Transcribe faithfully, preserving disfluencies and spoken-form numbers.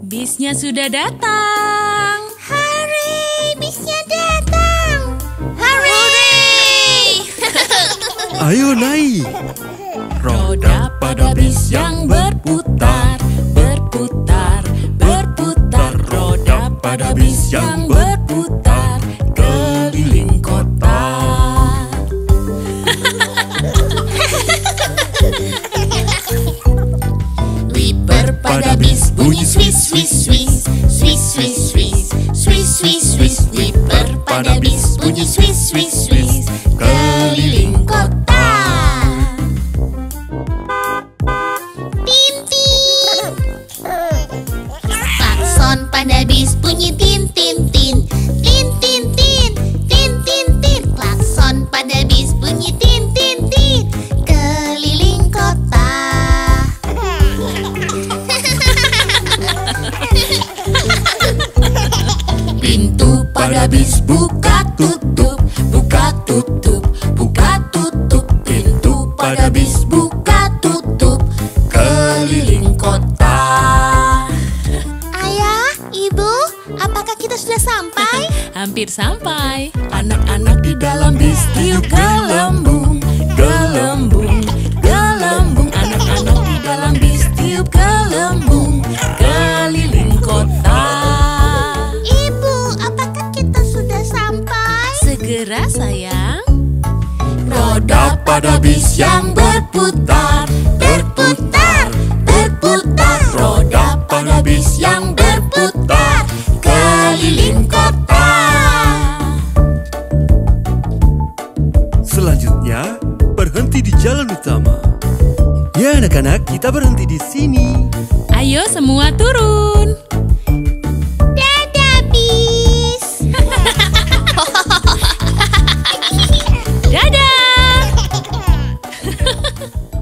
Bisnya sudah datang. Hore, bisnya datang. Hore! Ayo naik. Roda pada bis yang berputar, berputar, berputar. Roda pada bis yang berputar keliling kota. Wiper pada bis bunyi swiss swiss swiss, swiss swiss swiss, swiss swiss swiss. Wiper pada bis bunyi swiss swiss swiss keliling kota. Tin tin. Klakson pada bis bunyi tin tin tin, tin tin tin, tin tin tin. Klakson pada bis bunyi tin tin tin keliling kota. Pintu pada bis buka tutup, buka tutup, buka tutup. Pintu pada bis buka tutup keliling kota. Ayah, ibu, apakah kita sudah sampai? Hampir sampai. Anak-anak di dalam bis tiup gelembung, gelembung, gelembung. Anak-anak di dalam bis tiup gelembung keliling kota. Ibu, apakah kita sudah sampai? Segera sayang. Roda pada bis yang berputar, berputar, berputar. Roda pada bis yang berputar keliling kota. Selanjutnya, berhenti di jalan utama. Ya anak-anak, kita berhenti di sini. Ayo semua turun. Dadah bis. Dadah.